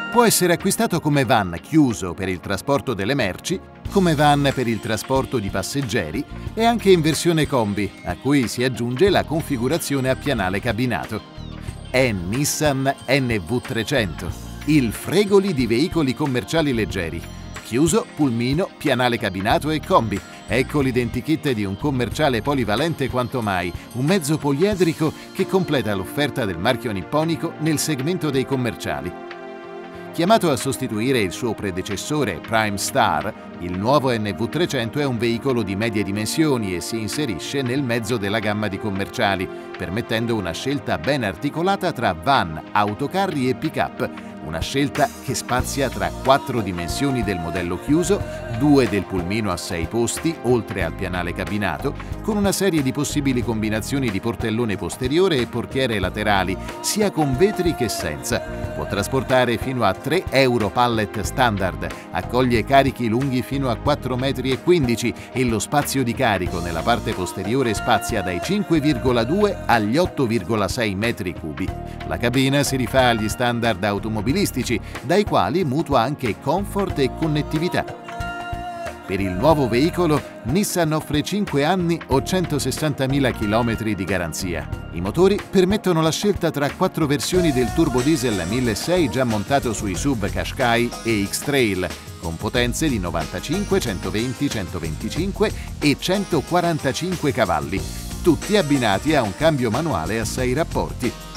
Può essere acquistato come van chiuso per il trasporto delle merci, come van per il trasporto di passeggeri e anche in versione combi, a cui si aggiunge la configurazione a pianale cabinato. È Nissan NV300, il fregoli di veicoli commerciali leggeri. Chiuso, pulmino, pianale cabinato e combi. Ecco l'identikit di un commerciale polivalente quanto mai, un mezzo poliedrico che completa l'offerta del marchio nipponico nel segmento dei commerciali. Chiamato a sostituire il suo predecessore Prime Star, il nuovo NV300 è un veicolo di medie dimensioni e si inserisce nel mezzo della gamma di commerciali, permettendo una scelta ben articolata tra van, autocarri e pick-up. Una scelta che spazia tra 4 dimensioni del modello chiuso, 2 del pulmino a 6 posti, oltre al pianale cabinato, con una serie di possibili combinazioni di portellone posteriore e portiere laterali, sia con vetri che senza. Può trasportare fino a 3 Euro Pallet standard, accoglie carichi lunghi fino a 4,15 m e lo spazio di carico nella parte posteriore spazia dai 5,2 agli 8,6 metri cubi. La cabina si rifà agli standard automobilistici, dai quali mutua anche comfort e connettività. Per il nuovo veicolo, Nissan offre 5 anni o 160.000 km di garanzia. I motori permettono la scelta tra 4 versioni del turbo diesel 1600 già montato sui SUV Qashqai e X-Trail, con potenze di 95, 120, 125 e 145 cavalli, tutti abbinati a un cambio manuale a 6 rapporti.